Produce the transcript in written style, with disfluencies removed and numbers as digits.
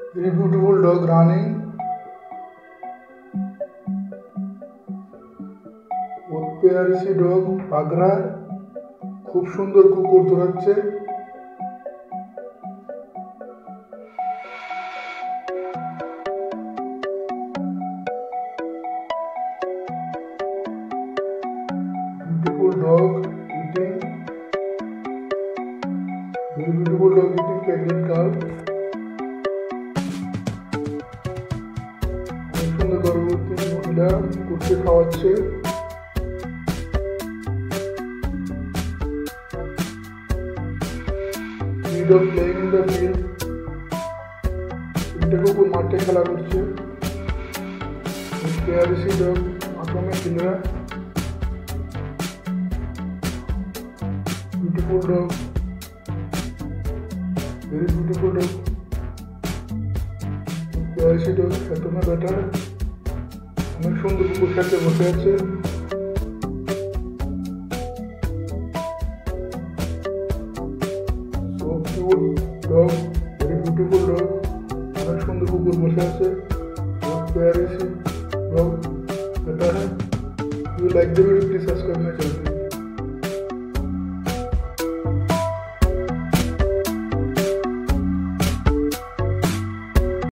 Very beautiful dog running. बहुत प्यारी सी डॉग भाग रहा है, खूब सुंदर कुकुर दौड़ाচ্ছে। Beautiful dog eating. Very beautiful dog eating pregnant cow. অনেক সুন্দর গর্ভবতী মহিলা কুকুরকে খাওয়াচ্ছে। Dog playing in the field. তিনটে কুকুর মাঠে খেলা করছে। प्यारी सी डॉग आंखों में खिल रहा है। Beautiful dog, very beautiful dog. प्यारी सी डॉग खेतों में बैठा है, अनेक सुंदर कुकुर खेते बसे আছে। So cute dog, very beautiful dog, अनेक सुंदर कुकुर बसे আছে। बहुत प्यारी सी dog बेटा है। If you like the video, please subscribe my channel.